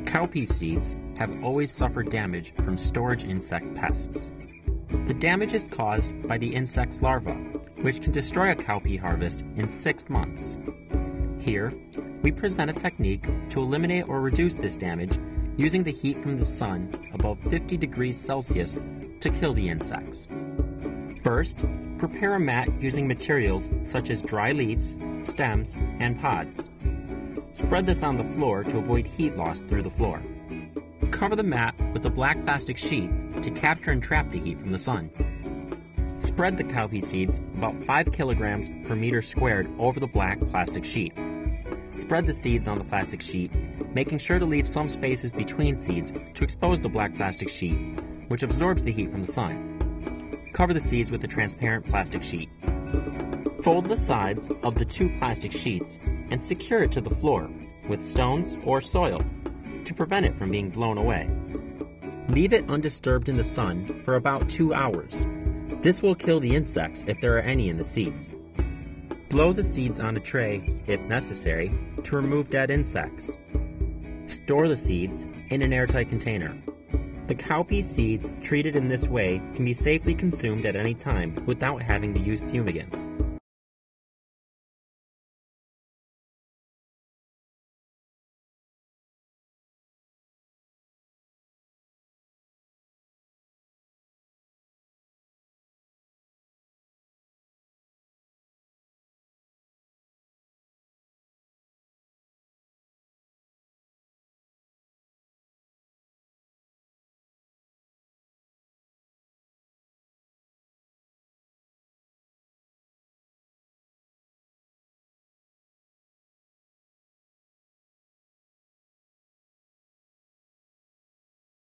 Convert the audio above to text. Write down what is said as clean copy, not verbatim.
Cowpea seeds have always suffered damage from storage insect pests. The damage is caused by the insect's larva, which can destroy a cowpea harvest in 6 months. Here, we present a technique to eliminate or reduce this damage using the heat from the sun above 50 degrees Celsius to kill the insects. First, prepare a mat using materials such as dry leaves, stems, and pods. Spread this on the floor to avoid heat loss through the floor. Cover the mat with a black plastic sheet to capture and trap the heat from the sun. Spread the cowpea seeds about 5 kilograms per meter squared over the black plastic sheet. Spread the seeds on the plastic sheet, making sure to leave some spaces between seeds to expose the black plastic sheet, which absorbs the heat from the sun. Cover the seeds with a transparent plastic sheet. Fold the sides of the 2 plastic sheets and secure it to the floor with stones or soil to prevent it from being blown away. Leave it undisturbed in the sun for about 2 hours. This will kill the insects if there are any in the seeds. Blow the seeds on a tray, if necessary, to remove dead insects. Store the seeds in an airtight container. The cowpea seeds treated in this way can be safely consumed at any time without having to use fumigants.